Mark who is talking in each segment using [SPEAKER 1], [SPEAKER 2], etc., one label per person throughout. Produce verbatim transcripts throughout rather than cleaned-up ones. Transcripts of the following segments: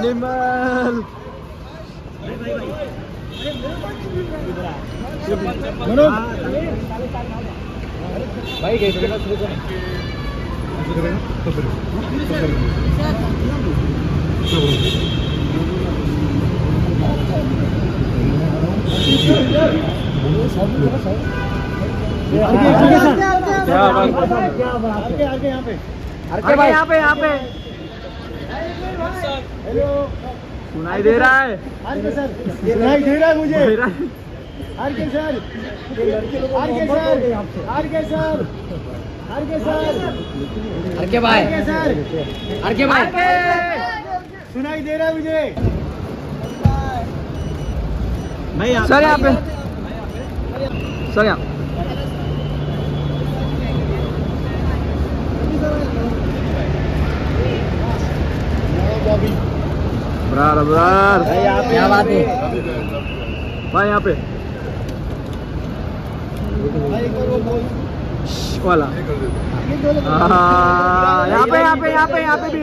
[SPEAKER 1] Bimbel. भाई गए थे शुरू करें भाई यहाँ पे यहाँ पे सुनाई दे रहा है
[SPEAKER 2] सुनाई दे रहा है मुझे R K sir R K sir R K sir R K sir
[SPEAKER 1] R K भाई आर के भाई
[SPEAKER 2] सुनाई दे रहा है मुझे
[SPEAKER 1] सर यहाँ पे सर यहाँ बराबर क्या बात है भाई यहाँ पे वाला यहाँ पे यहाँ पे यहाँ पे यहाँ पे भी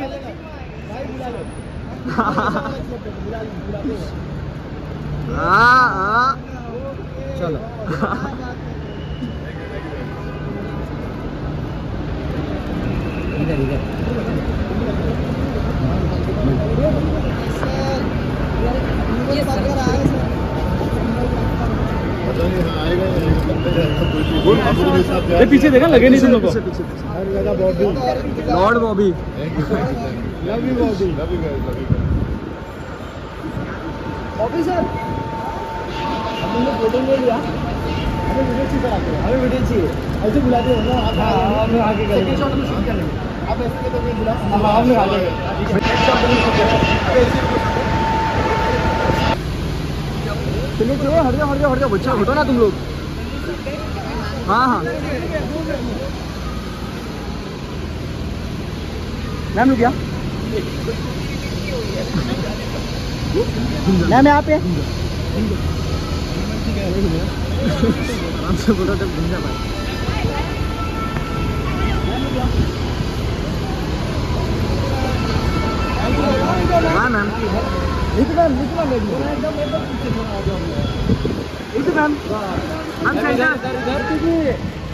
[SPEAKER 1] हाँ हाँ चलो इधर इधर पीछे देखा लगे नहीं तुम लोग को लॉर्ड बॉबी बॉबी सर हम लोग फोटो ले लिया हमें वीडियो चाहिए हमें वीडियो चाहिए ऐसे बुलाते हो ना आप हम लोग आगे करेंगे शॉट में शूट कर लेंगे आप ऐसे के तो नहीं बुला हम लोग आगे चलो चलो हट जाओ हट जाओ हट जाओ बच्चा हटो ना तुम लोग हाँ हाँ मैम लोग क्या मैम यहाँ पे आराम से बोलो जब घूम जा पाए हाँ ma'am Neetu ma'am Neetu ma'am एकदम एकदम पीछे थोड़ा आ जाओ नीतू मैम मैम